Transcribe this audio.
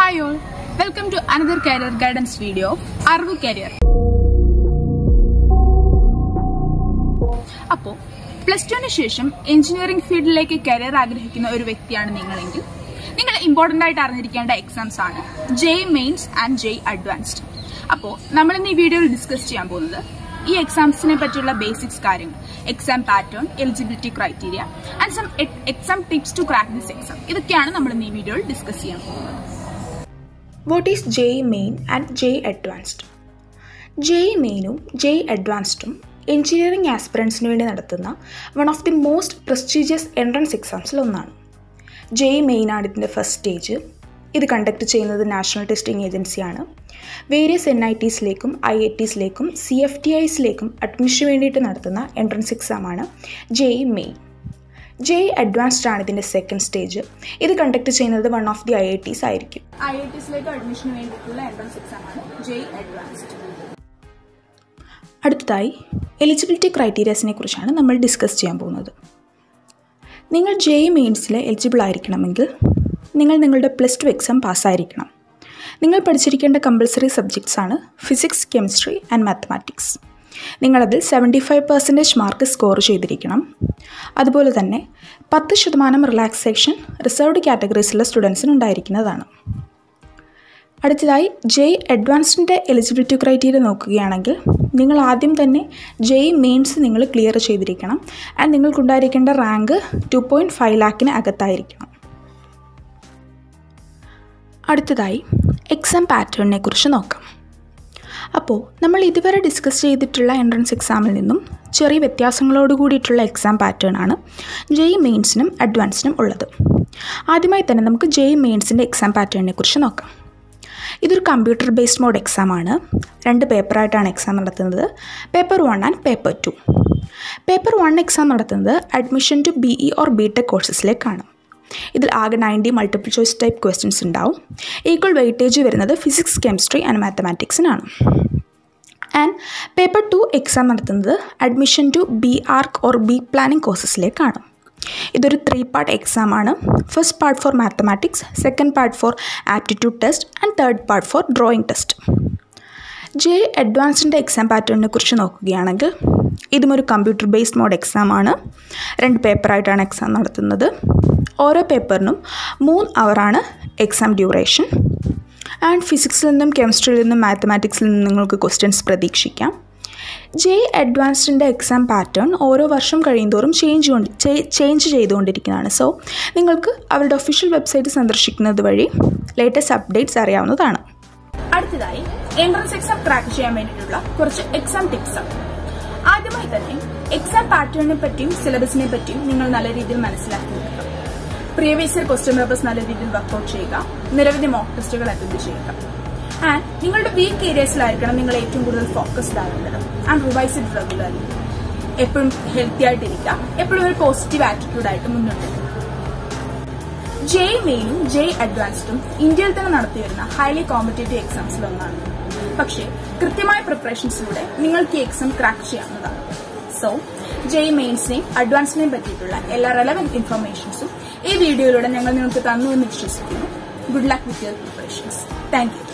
Hi all, welcome to another career guidance video of Arvu Career. അപ്പോൾ plus ടുവിന് ശേഷം engineering ഫീൽഡിലേക്ക് career ആഗ്രഹിക്കുന്ന ഒരു വ്യക്തിയാണ് നിങ്ങളെങ്കിൽ നിങ്ങൾ ഇമ്പോർട്ടന്റ് ആയിട്ട് അറിഞ്ഞിരിക്കേണ്ട എക്സാംസ് ആണ് JEE Mains and JEE Advanced. അപ്പോൾ നമ്മൾ ഇന്ന് ഈ വീഡിയോയിൽ ഡിസ്കസ് ചെയ്യാൻ പോകുന്നത് ഈ എക്സാംസിനെ പറ്റിയുള്ള ബേസിക്സ് കാര്യങ്ങൾ, exam pattern, eligibility criteria and some exam tips to crack this exam. ഇതൊക്കെയാണ് നമ്മൾ ഇന്ന് ഈ വീഡിയോയിൽ ഡിസ്കസ് ചെയ്യാൻ പോകുന്നത്. What is JEE Main and JEE Advanced? JEE Mainും JEE Advancedും എഞ്ചിനീയറിംഗ് ആസ്പിറൻസിന് വേണ്ടി നടത്തുന്ന one of the most prestigious entrance എക്സാംസിൽ ഒന്നാണ്. JEE Main ആണ് ഇതിൻ്റെ ഫസ്റ്റ് സ്റ്റേജ്. ഇത് കണ്ടക്ട് ചെയ്യുന്നത് നാഷണൽ ടെസ്റ്റിംഗ് ഏജൻസിയാണ്. വേരിയസ് NITസിലേക്കും IITസിലേക്കും CFTIസിലേക്കും അഡ്മിഷന് വേണ്ടിയിട്ട് നടത്തുന്ന എൻട്രൻസ് എക്സാമാണ് JEE Main. JEE Advanced ആണ് ഇതിൻ്റെ സെക്കൻഡ് സ്റ്റേജ്. ഇത് കണ്ടക്ട് ചെയ്യുന്നത് വൺ ഓഫ് ദി IITs ആയിരിക്കും. IITസിലേക്ക് അഡ്മിഷന് വേണ്ടിയിട്ടുള്ള എൻട്രൻസ് എക്സാമാണ് JEE Advanced. അടുത്തതായി എലിജിബിലിറ്റി ക്രൈറ്റീരിയസിനെ കുറിച്ചാണ് നമ്മൾ ഡിസ്കസ് ചെയ്യാൻ പോകുന്നത്. നിങ്ങൾ JEE Mainസിൽ എലിജിബിൾ ആയിരിക്കണമെങ്കിൽ നിങ്ങൾ നിങ്ങളുടെ പ്ലസ് ടു എക്സാം പാസ്സായിരിക്കണം. നിങ്ങൾ പഠിച്ചിരിക്കേണ്ട കമ്പൽസറി സബ്ജക്ട്സ് ആണ് ഫിസിക്സ്, കെമിസ്ട്രി ആൻഡ് മാത്തമാറ്റിക്സ്. നിങ്ങളതിൽ 75% മാർക്ക് സ്കോർ ചെയ്തിരിക്കണം. അതുപോലെ തന്നെ 10% റിലാക്സേഷൻ റിസർവ്ഡ് കാറ്റഗറീസിലുള്ള സ്റ്റുഡൻസിന് ഉണ്ടായിരിക്കുന്നതാണ്. അടുത്തതായി JEE Advancedൻ്റെ എലിജിബിലിറ്റി ക്രൈറ്റീരിയ നോക്കുകയാണെങ്കിൽ നിങ്ങൾ ആദ്യം തന്നെ JEE Mains നിങ്ങൾ ക്ലിയർ ചെയ്തിരിക്കണം ആൻഡ് നിങ്ങൾക്കുണ്ടായിരിക്കേണ്ട റാങ്ക് 2.5 lakhന് അകത്തായിരിക്കണം. അടുത്തതായി എക്സാം പാറ്റേണിനെ കുറിച്ച് നോക്കാം. അപ്പോൾ നമ്മൾ ഇതുവരെ ഡിസ്കസ് ചെയ്തിട്ടുള്ള എൻട്രൻസ് എക്സാമിൽ നിന്നും ചെറിയ വ്യത്യാസങ്ങളോട് കൂടിയിട്ടുള്ള എക്സാം പാറ്റേൺ ആണ് JEE Mainസിനും അഡ്വാൻസിനും ഉള്ളത്. ആദ്യമായി തന്നെ നമുക്ക് JEE Mainസിൻ്റെ എക്സാം പാറ്റേണിനെ കുറിച്ച് നോക്കാം. ഇതൊരു കമ്പ്യൂട്ടർ ബേസ്ഡ് മോഡ് എക്സാമാണ്. 2 പേപ്പറായിട്ടാണ് എക്സാം നടത്തുന്നത്, paper 1 and paper 2. Paper 1 exam നടത്തുന്നത് admission to BE or BTech കോഴ്സസിലേക്കാണ്. ഇതിൽ ആകെ 90 മൾട്ടിപ്പിൾ ചോയ്സ് ടൈപ്പ് ക്വസ്റ്റ്യൻസ് ഉണ്ടാവും. ഈക്വൽ വെയിറ്റേജ് വരുന്നത് ഫിസിക്സ്, കെമിസ്ട്രി ആൻഡ് മാത്തമാറ്റിക്സിനാണ്. ആൻഡ് പേപ്പർ 2 എക്സാം നടത്തുന്നത് admission to BArch or B planning കോഴ്സസിലേക്കാണ്. ഇതൊരു 3 പാർട്ട് എക്സാം ആണ്. First part for mathematics, second part for aptitude test and third part for drawing test. JEE Advancedൻ്റെ exam pattern കുറിച്ച് നോക്കുകയാണെങ്കിൽ ഇതും ഒരു കമ്പ്യൂട്ടർ ബേസ്ഡ് മോഡ് എക്സാം ആണ്. 2 പേപ്പറായിട്ടാണ് എക്സാം നടത്തുന്നത്. ഓരോ പേപ്പറിനും 3 hours എക്സാം ഡ്യൂറേഷൻ. ആൻഡ് ഫിസിക്സിൽ നിന്നും കെമിസ്ട്രിയിൽ നിന്നും മാത്തമാറ്റിക്സിൽ നിന്നും നിങ്ങൾക്ക് ക്വസ്റ്റ്യൻസ് പ്രതീക്ഷിക്കാം. JEE Advancedൻ്റെ എക്സാം പാറ്റേൺ ഓരോ വർഷം കഴിയുന്തോറും ചേഞ്ച് ചെയ്തുകൊണ്ടിരിക്കുന്നതാണ്. സോ നിങ്ങൾക്ക് അവരുടെ ഒഫീഷ്യൽ വെബ്സൈറ്റ് സന്ദർശിക്കുന്നത് വഴി ലേറ്റസ്റ്റ് അപ്ഡേറ്റ്സ് അറിയാവുന്നതാണ്. അടുത്തതായി എൻട്രൻസ് എക്സാം ക്രാക്ക് ചെയ്യാൻ വേണ്ടിയിട്ടുള്ള കുറച്ച് എക്സാം ടിപ്സ്. ആദ്യമായി തന്നെ എക്സാം പാറ്റേണിനെ പറ്റിയും സിലബസിനെ പറ്റിയും നിങ്ങൾ നല്ല രീതിയിൽ മനസ്സിലാക്കി വെക്കുക. പ്രീവിയസ് ഇയർ ക്വസ്റ്റ്യൻ പേപ്പേഴ്സ് നല്ല രീതിയിൽ വർക്ക്ഔട്ട് ചെയ്യുക. നിരവധി മോക്ക് ടെസ്റ്റുകൾ അറ്റൻഡ് ചെയ്യുക. ആൻഡ് നിങ്ങളുടെ വീക്ക് ഏരിയസിലായിരിക്കണം നിങ്ങൾ ഏറ്റവും കൂടുതൽ ഫോക്കസ്ഡ് ആവേണ്ടത്. And revise it regularly. എപ്പോഴും ഹെൽത്തി ആയിട്ടിരിക്കുക, എപ്പോഴും ഒരു പോസിറ്റീവ് ആറ്റിറ്റ്യൂഡായിട്ട് മുന്നോട്ട് വരിക. JEE Mainും JEE Advancedും ഇന്ത്യയിൽ തന്നെ നടത്തിവരുന്ന ഹൈലി കോമ്പറ്റേറ്റീവ് എക്സാംസിലൊന്നാണ്. പക്ഷേ കൃത്യമായ പ്രിപ്പറേഷൻസിലൂടെ നിങ്ങൾക്ക് ഈ എക്സാം ക്രാക്ക് ചെയ്യാവുന്നതാണ്. സോ JEE Mainസിനെയും അഡ്വാൻസിനെയും പറ്റിയിട്ടുള്ള എല്ലാ റെലവന്റ് ഇൻഫർമേഷൻസും ഈ വീഡിയോയിലൂടെ ഞങ്ങൾ നിങ്ങൾക്ക് തന്നു എന്ന് വിശ്വസിക്കുന്നു. Good luck with your preparations. Thank U.